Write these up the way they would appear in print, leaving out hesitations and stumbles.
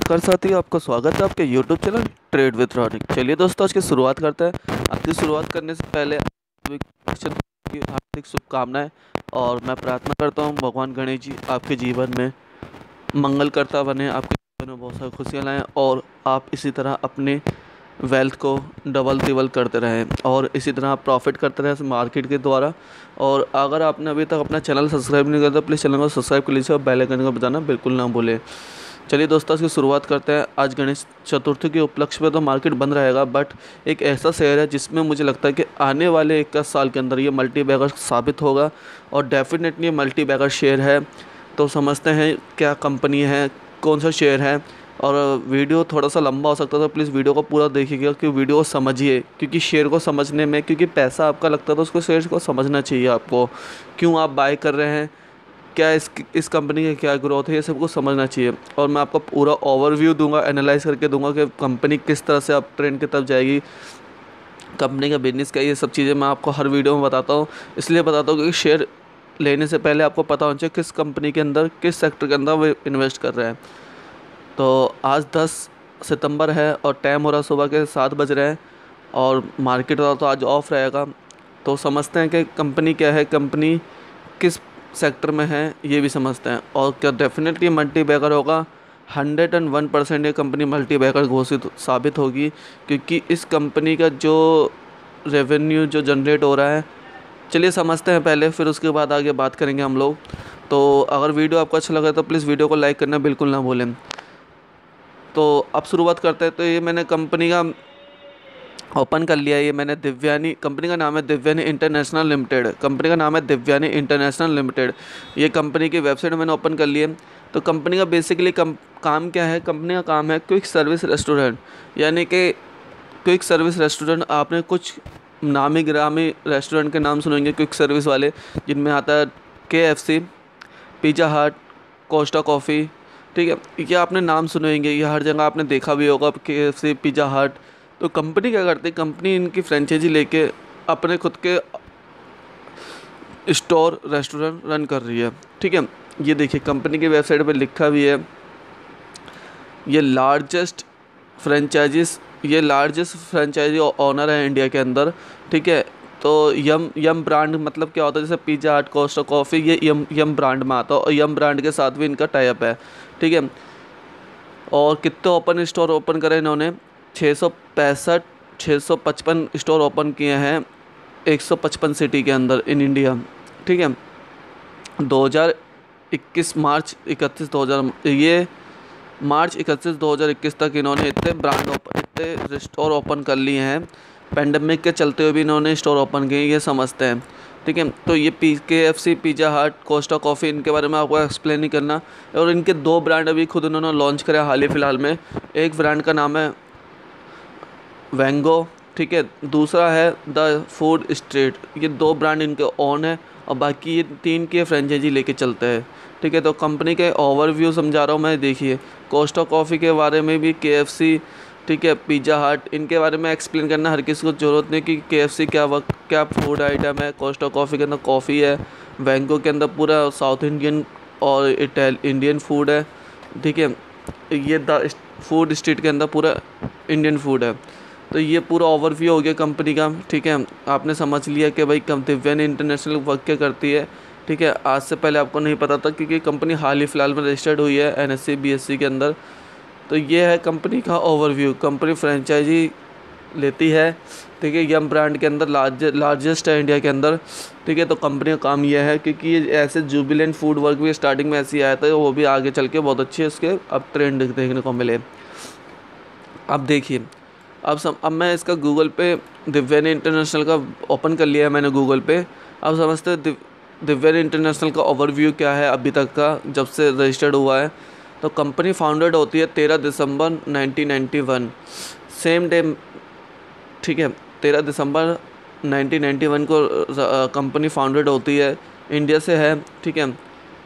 नमस्कार साथियों, आपका स्वागत है आपके YouTube channel trade with Ronik. चलिए दोस्तों, आज की शुरुआत करते हैं। आज की शुरुआत करने से पहले की हार्दिक शुभकामनाएं और मैं प्रार्थना करता हूं भगवान गणेश जी आपके जीवन में मंगल करता बने, आपके जीवन में बहुत सारी खुशियां लाएं और आप इसी तरह अपने वेल्थ को डबल तिबल करते रहें और इसी तरह आप प्रॉफिट करते रहें मार्केट के द्वारा। और अगर आपने अभी तक अपना चैनल सब्सक्राइब नहीं किया तो प्लीज़ चैनल को सब्सक्राइब कर लीजिए और बेल आइकन को बजाना बिल्कुल ना भूलें। चलिए दोस्तों, इसकी शुरुआत करते हैं। आज गणेश चतुर्थी के उपलक्ष्य में तो मार्केट बंद रहेगा, बट एक ऐसा शेयर है जिसमें मुझे लगता है कि आने वाले 21 साल के अंदर ये मल्टी बैगर साबित होगा और डेफिनेटली मल्टी बैगर शेयर है। तो समझते हैं क्या कंपनी है, कौन सा शेयर है। और वीडियो थोड़ा सा लंबा हो सकता है तो प्लीज़ वीडियो को पूरा देखिएगा, क्योंकि वीडियो को समझिए, क्योंकि शेयर को समझने में, क्योंकि पैसा आपका लगता है तो उसको शेयर को समझना चाहिए आपको। क्यों आप बाय कर रहे हैं, क्या इस कंपनी की क्या ग्रोथ है, ये सब कुछ समझना चाहिए। और मैं आपको पूरा ओवरव्यू दूंगा, एनालाइज करके दूंगा कि कंपनी किस तरह से अप ट्रेंड की तरफ जाएगी, कंपनी का बिजनेस क्या है, ये सब चीज़ें मैं आपको हर वीडियो में बताता हूँ। इसलिए बताता हूँ क्योंकि शेयर लेने से पहले आपको पता होना चाहिए किस कंपनी के अंदर, किस सेक्टर के अंदर वो इन्वेस्ट कर रहे हैं। तो आज 10 सितंबर है और टाइम हो रहा सुबह के 7 बज रहे हैं और मार्केट वाला तो आज ऑफ रहेगा। तो समझते हैं कि कंपनी क्या है, कंपनी किस सेक्टर में है, ये भी समझते हैं। और क्या डेफिनेटली मल्टी बैगर होगा, 101% ये कंपनी मल्टी बैगर घोषित साबित होगी, क्योंकि इस कंपनी का जो रेवेन्यू जो जनरेट हो रहा है। चलिए समझते हैं पहले, फिर उसके बाद आगे बात करेंगे हम लोग। तो अगर वीडियो आपको अच्छा लगा तो प्लीज़ वीडियो को लाइक करना बिल्कुल ना भूलें। तो अब शुरुआत करते हैं। तो ये मैंने कंपनी का ओपन कर लिया है। ये मैंने दिव्यानी, कंपनी का नाम है दिव्यानी इंटरनेशनल लिमिटेड। कंपनी का नाम है दिव्यानी इंटरनेशनल लिमिटेड। ये कंपनी की वेबसाइट मैंने ओपन कर ली है। तो कंपनी का बेसिकली काम क्या है, कंपनी का काम है क्विक सर्विस रेस्टोरेंट, यानी कि क्विक सर्विस रेस्टोरेंट। आपने कुछ नामी गिरामी रेस्टोरेंट के नाम सुनेंगे क्विक सर्विस वाले, जिनमें आता है KFC, pizza hut, costa coffee, ठीक है। ये आपने नाम सुनेंगे, ये हर जगह आपने देखा भी होगा, KFC, पिज़्ज़ा हट। तो कंपनी क्या करती है, कंपनी इनकी फ्रेंचाइजी लेके अपने खुद के स्टोर रेस्टोरेंट रन कर रही है, ठीक है। ये देखिए कंपनी की वेबसाइट पे लिखा भी है, ये लार्जेस्ट फ्रेंचाइजी ओनर है इंडिया के अंदर, ठीक है। तो यम ब्रांड मतलब क्या होता है, जैसे पिज़्ज़ा हट, कोस्टा कॉफ़ी, ये यम ब्रांड में आता है और यम ब्रांड के साथ भी इनका टाई अप है, ठीक है। और कितने ओपन स्टोर ओपन करे इन्होंने, 655 स्टोर ओपन किए हैं 155 सिटी के अंदर इन इंडिया, ठीक है। 2021 मार्च 31 2021 तक इन्होंने इतने स्टोर ओपन कर लिए हैं। पेंडेमिक के चलते हुए भी इन्होंने स्टोर ओपन किए, ये समझते हैं, ठीक है। तो ये KFC, pizza hut, costa coffee, इनके बारे में आपको एक्सप्लेन नहीं करना। और इनके 2 ब्रांड अभी खुद इन्होंने लॉन्च करे हाल ही फ़िलहाल में। एक ब्रांड का नाम है वैंगो, ठीक है, दूसरा है द फूड स्ट्रीट। ये 2 ब्रांड इनके ओन है और बाकी ये 3 के फ्रेंचाइजी लेके चलते हैं, ठीक है। तो कंपनी के ओवरव्यू समझा रहा हूँ मैं। देखिए कोस्टा कॉफ़ी के बारे में भी, KFC, ठीक है, पिज़्ज़ा हट, इनके बारे में एक्सप्लेन करना हर किसी को ज़रूरत नहीं कि KFC क्या फूड आइटम है, कोस्टा कॉफ़ी के अंदर कॉफ़ी है, वैंगो के अंदर पूरा साउथ इंडियन और इंडियन फूड है, ठीक है। ये द फूड स्ट्रीट के अंदर पूरा इंडियन फूड है। तो ये पूरा ओवरव्यू हो गया कंपनी का, ठीक है। आपने समझ लिया कि भाई दिव्यानी इंटरनेशनल वर्क क्या करती है, ठीक है। आज से पहले आपको नहीं पता था, क्योंकि कंपनी हाल ही फ़िलहाल में रजिस्टर्ड हुई है NSE BSE के अंदर। तो ये है कंपनी का ओवरव्यू। कंपनी फ्रेंचाइजी लेती है, ठीक है, यम ब्रांड के अंदर लार्जेस्ट है इंडिया के अंदर, ठीक है। तो कंपनी का काम यह है, क्योंकि ये ऐसे जुबिलेंट फूड वर्क भी स्टार्टिंग में ऐसे ही आया था, वो भी आगे चल के बहुत अच्छे उसके अब ट्रेंड देखने को मिले। अब देखिए, अब मैं इसका गूगल पे दिव्यानी इंटरनेशनल का ओपन कर लिया है मैंने गूगल पे। अब समझते हैं दिव्यानी इंटरनेशनल का ओवरव्यू क्या है अभी तक का, जब से रजिस्टर्ड हुआ है। तो कंपनी फाउंडेड होती है 13 दिसंबर 1991, सेम डे, ठीक है। 13 दिसंबर 1991 को कंपनी फाउंडेड होती है, इंडिया से है, ठीक है।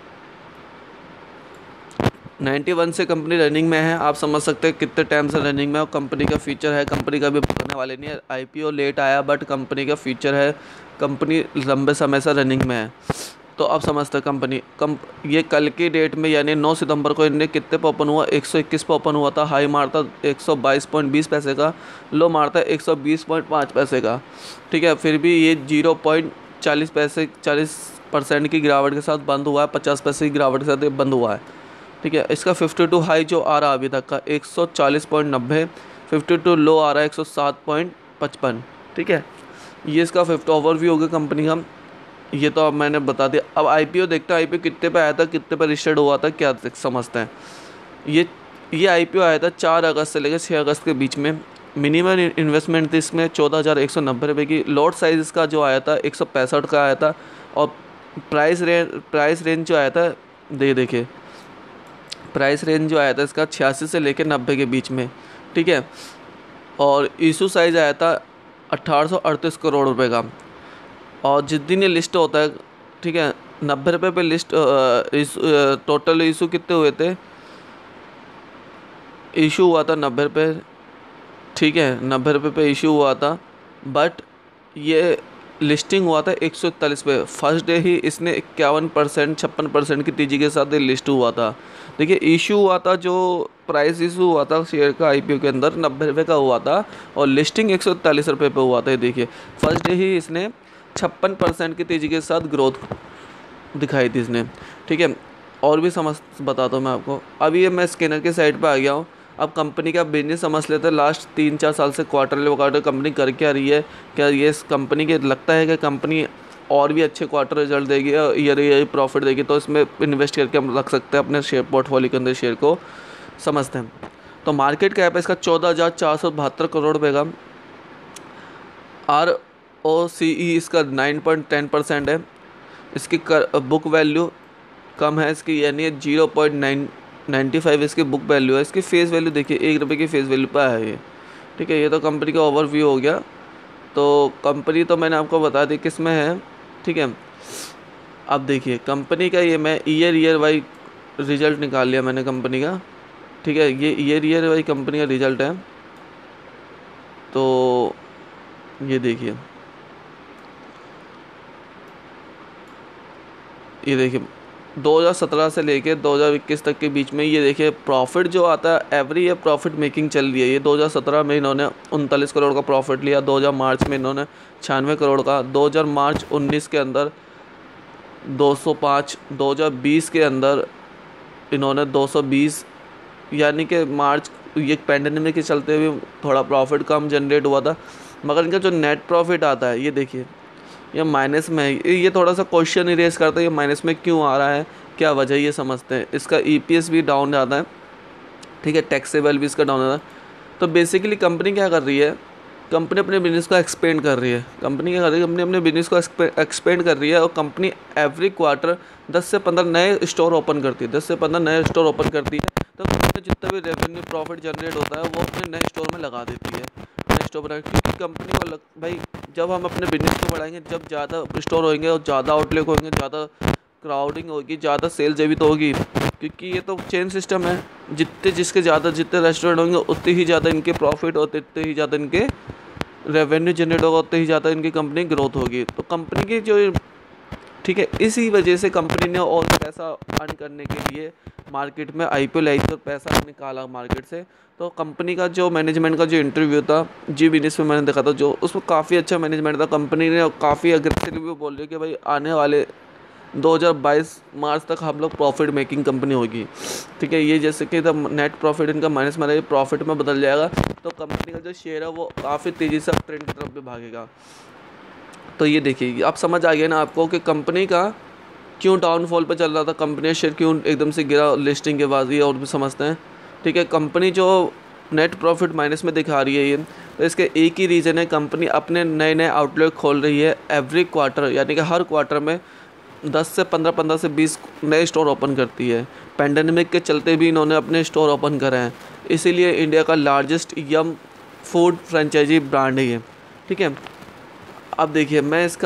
91 से कंपनी रनिंग में है। आप समझ सकते हैं कितने टाइम से रनिंग में, और कंपनी का फ्यूचर है, कंपनी का भी बताने वाले नहीं है। IPO लेट आया, बट कंपनी का फ्यूचर है, कंपनी लंबे समय से रनिंग में है। तो अब समझते हैं ये कल की डेट में यानी 9 सितंबर को इन्हें कितने पे ओपन हुआ, 121 पे ओपन हुआ था। हाई मारता 122.20 पैसे का, लो मारता 120.5 पैसे का। ठीक है, फिर भी ये 0.40 पैसे 40% की गिरावट के साथ बंद हुआ है, 50 पैसे की गिरावट के साथ ये बंद हुआ है। ठीक है, इसका 52 हाई जो आ रहा है अभी तक का 140.90, 52 लो आ रहा है 107.55। ठीक है, ये इसका 50 ओवरव्यू हो गया कंपनी का। ये तो अब मैंने बता दिया। अब आईपीओ देखते हैं, आईपीओ कितने पे आया था, कितने पे रजिस्टर्ड हुआ था, क्या समझते हैं। ये आईपीओ आया था 4 अगस्त से लेकर 6 अगस्त के बीच में। मिनिमम इन्वेस्टमेंट थी इसमें 14,190 रुपये की। लॉट साइज इसका जो आया था 165 का आया था। और प्राइस रेंज जो आया था देखिए प्राइस रेंज जो आया था इसका 86 से लेकर 90 के बीच में। ठीक है, और इशू साइज़ आया था 1838 करोड़ रुपए का। और जिस दिन ये लिस्ट होता है, ठीक है, 90 रुपये पे लिस्ट टोटल इशू कितने हुए थे, इशू हुआ था 90 रुपये। ठीक है, 90 रुपये पे इशू हुआ था, बट ये लिस्टिंग हुआ था 141 पे। फर्स्ट डे ही इसने 51% 56% की तेजी के साथ ये लिस्ट हुआ था। देखिए, इशू हुआ था, जो प्राइस इशू हुआ था शेयर का आईपीओ के अंदर 90 रुपये का हुआ था, और लिस्टिंग 141 रुपये पे हुआ था। ये देखिए, फर्स्ट डे ही इसने 56% की तेज़ी के साथ ग्रोथ दिखाई थी इसने। ठीक है, और भी समझ बताता हूँ मैं आपको। अभी ये मैं स्कैनर के साइड पे आ गया हूँ। अब कंपनी का बिजनेस समझ लेते हैं। लास्ट 3-4 साल से क्वार्टर कंपनी कर क्या रही है, क्या ये इस कंपनी के लगता है कि कंपनी और भी अच्छे क्वार्टर रिजल्ट देगी, ईयर प्रॉफिट देगी, तो इसमें इन्वेस्ट करके हम रख सकते हैं अपने शेयर पोर्टफोलियो के अंदर। शेयर को समझते हैं। तो मार्केट कैप है इसका 14,472 करोड़ रुपये का। ROCE इसका 9.10% है। इसकी बुक वैल्यू कम है इसकी, यानी 0.95 इसकी बुक वैल्यू है। इसकी फेस वैल्यू देखिए, 1 रुपये की फेस वैल्यू पर है ये। ठीक है, ये तो कंपनी का ओवरव्यू हो गया। तो कंपनी तो मैंने आपको बता दी किस में है। ठीक है, अब देखिए कंपनी का ये मैं ईयर वाई रिजल्ट निकाल लिया मैंने कंपनी का। ठीक है, ये ईयर वाई कंपनी का रिजल्ट है। तो ये देखिए, ये देखिए 2017 से लेके 2021 तक के बीच में ये देखिए प्रॉफिट जो आता है, एवरी ईयर प्रॉफिट मेकिंग चल रही है। ये 2017 में इन्होंने 39 करोड़ का प्रॉफिट लिया, 2000 मार्च में इन्होंने 96 करोड़ का, 2000 मार्च 19 के अंदर 205, 2020 के अंदर इन्होंने 220, यानी कि मार्च ये पैंडेमिक के चलते हुए थोड़ा प्रॉफिट कम जनरेट हुआ था। मगर इनका जो नेट प्रॉफिट आता है, ये देखिए ये माइनस में है। ये थोड़ा सा क्वेश्चन इरेज करता है, ये माइनस में क्यों आ रहा है, क्या वजह, ये समझते हैं। इसका EPS भी डाउन जाता है। ठीक है, टैक्सेबल भी इसका डाउन जाता है। तो बेसिकली कंपनी क्या कर रही है, कंपनी अपने बिजनेस को एक्सपेंड कर रही है। कंपनी क्या कर रही है, कंपनी अपने बिजनेस को एक्सपेंड कर रही है। और कंपनी एवरी क्वार्टर 10 से 15 नए स्टोर ओपन करती है, 10 से 15 नए स्टोर ओपन करती है। तो कंपनी जितना भी रेवेन्यू प्रॉफिट जनरेट होता है वो अपने नए स्टोर में लगा देती है, नए स्टोर बना, क्योंकि कंपनी को भाई जब हम अपने बिजनेस को बढ़ाएंगे, जब ज़्यादा स्टोर होंगे और ज़्यादा आउटलेट होंगे, ज़्यादा क्राउडिंग होगी, ज़्यादा सेल जब भी तो होगी, क्योंकि ये तो चेन सिस्टम है। जितने रेस्टोरेंट होंगे उतने ही ज़्यादा इनके प्रॉफिट होते, उतने ही ज़्यादा इनके रेवेन्यू जनरेट होगा, उतने ही ज़्यादा इनकी कंपनी ग्रोथ होगी। तो कंपनी की जो, ठीक है, इसी वजह से कंपनी ने और पैसा अर्न करने के लिए मार्केट में IPO लाई, तो पैसा निकाला मार्केट से। तो कंपनी का जो मैनेजमेंट का जो इंटरव्यू था जी बिजनेस में मैंने देखा था, जो उसमें काफ़ी अच्छा मैनेजमेंट था। कंपनी ने काफ़ी अग्रेसिवली बोल रही है कि भाई आने वाले 2022 मार्च तक हम लोग प्रॉफिट मेकिंग कंपनी होगी। ठीक है, ये जैसे कि नेट प्रॉफिट इनका माइनस में प्रॉफिट में बदल जाएगा, तो कंपनी का जो शेयर है वो काफ़ी तेज़ी से ट्रेंड की तरफ भी भागेगा। तो ये देखिए, आप समझ आ गया ना आपको कि कंपनी का क्यों डाउनफॉल पे चल रहा था, कंपनी शेयर क्यों एकदम से गिरा लिस्टिंग के बाद, ये और भी समझते हैं। ठीक है, कंपनी जो नेट प्रॉफिट माइनस में दिखा रही है ये, तो इसके एक ही रीज़न है, कंपनी अपने नए नए आउटलेट खोल रही है एवरी क्वार्टर, यानी कि हर क्वार्टर में 10 से 15 से 20 नए स्टोर ओपन करती है। पैंडेमिक के चलते भी इन्होंने अपने स्टोर ओपन करे हैं, इसीलिए इंडिया का largest Yum food franchisee brand है ये। ठीक है, अब देखिए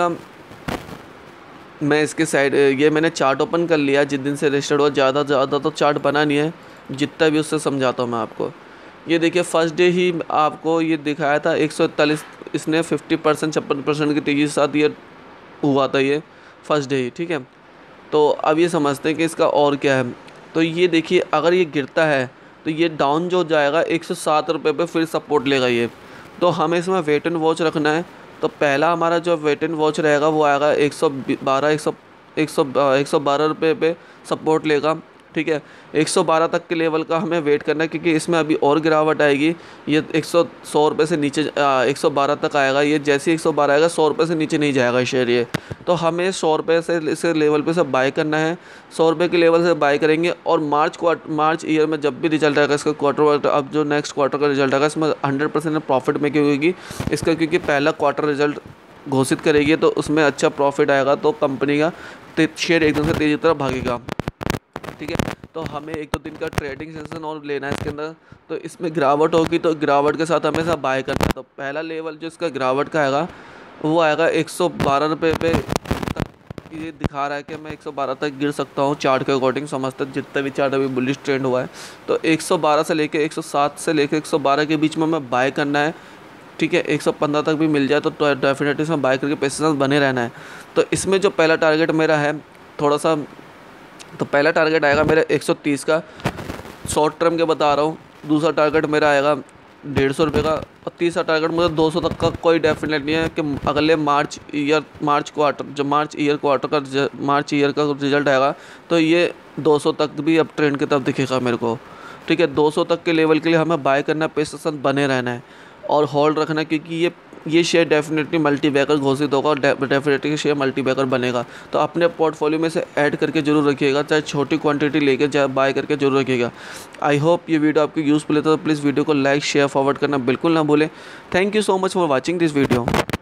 मैं इसके साइड ये मैंने चार्ट ओपन कर लिया जिस दिन से रजिस्टर्ड हुआ। ज़्यादा तो चार्ट बना नहीं है, जितना भी उससे समझाता हूँ मैं आपको। ये देखिए फर्स्ट डे ही आपको ये दिखाया था 141, इसने 50% 56% की तेज़ी के साथ ये हुआ था ये फर्स्ट डे ही। ठीक है, तो अब ये समझते हैं कि इसका और क्या है। तो ये देखिए, अगर ये गिरता है तो ये डाउन जो जाएगा 107 रुपये पे फिर सपोर्ट लेगा ये। तो हमें इसमें वेट एंड वॉच रखना है। तो पहला हमारा जो वेट एंड वॉच रहेगा वो आएगा 112 रुपये पे सपोर्ट लेगा। ठीक है, 112 तक के लेवल का हमें वेट करना है, क्योंकि इसमें अभी और गिरावट आएगी। ये 100 रुपये से नीचे 112 तक आएगा। ये जैसे ही 112 आएगा 100 रुपये से नीचे नहीं जाएगा शेयर ये। तो हमें 100 रुपये से इसे लेवल पे से बाय करना है। 100 रुपये के लेवल से बाय करेंगे और मार्च ईयर में जब भी रिजल्ट आएगा इसका क्वार्टर, अब जो नेक्स्ट क्वार्टर का रिजल्ट आएगा इसमें 100% प्रॉफिट मेकिंग होगी इसका, क्योंकि पहला क्वार्टर रिजल्ट घोषित करेगी तो उसमें अच्छा प्रॉफिट आएगा, तो कंपनी का शेयर एकदम से तेज़ी तरफ भागेगा। ठीक है, तो हमें 1-2 दिन का ट्रेडिंग सेशन और लेना है इसके अंदर। तो इसमें गिरावट होगी तो गिरावट के साथ हमें सब बाय करना है। तो पहला लेवल जो इसका गिरावट का आएगा वो आएगा 112 रुपये पे तक। ये दिखा रहा है कि मैं 112 तक गिर सकता हूँ चार्ट के अकॉर्डिंग, समझते जितना भी चार्ट अभी बुलिश ट्रेंड हुआ है। तो 112 से लेके 107 से लेके 112 के बीच में हमें बाय करना है। ठीक है, 115 तक भी मिल जाए तो डेफिनेटली इसमें बाय करके पैसे बने रहना है। तो इसमें जो पहला टारगेट मेरा है थोड़ा सा, तो पहला टारगेट आएगा मेरा 130 का, शॉर्ट टर्म के बता रहा हूँ। दूसरा टारगेट मेरा आएगा 150 रुपये का, और तीसरा टारगेट मुझे 200 तक का कोई डेफिनेट नहीं है कि अगले मार्च ईयर का रिजल्ट आएगा तो ये 200 तक भी अब ट्रेंड की तरफ दिखेगा मेरे को। ठीक है, 200 तक के लेवल के लिए हमें बाय करना है, पैसे बने रहना है और होल्ड रखना है, क्योंकि ये शेयर डेफिनेटली मल्टीबैगर घोषित होगा और डेफिनेटली शेयर मल्टीबैगर बनेगा। तो अपने पोर्टफोलियो में से ऐड करके जरूर रखिएगा, चाहे छोटी क्वांटिटी लेके चाहे बाय करके जरूर रखिएगा। आई होप ये वीडियो आपको यूज़फुल है, तो प्लीज़ वीडियो को लाइक शेयर फॉरवर्ड करना बिल्कुल ना भूलें। Thank you so much for watching this video.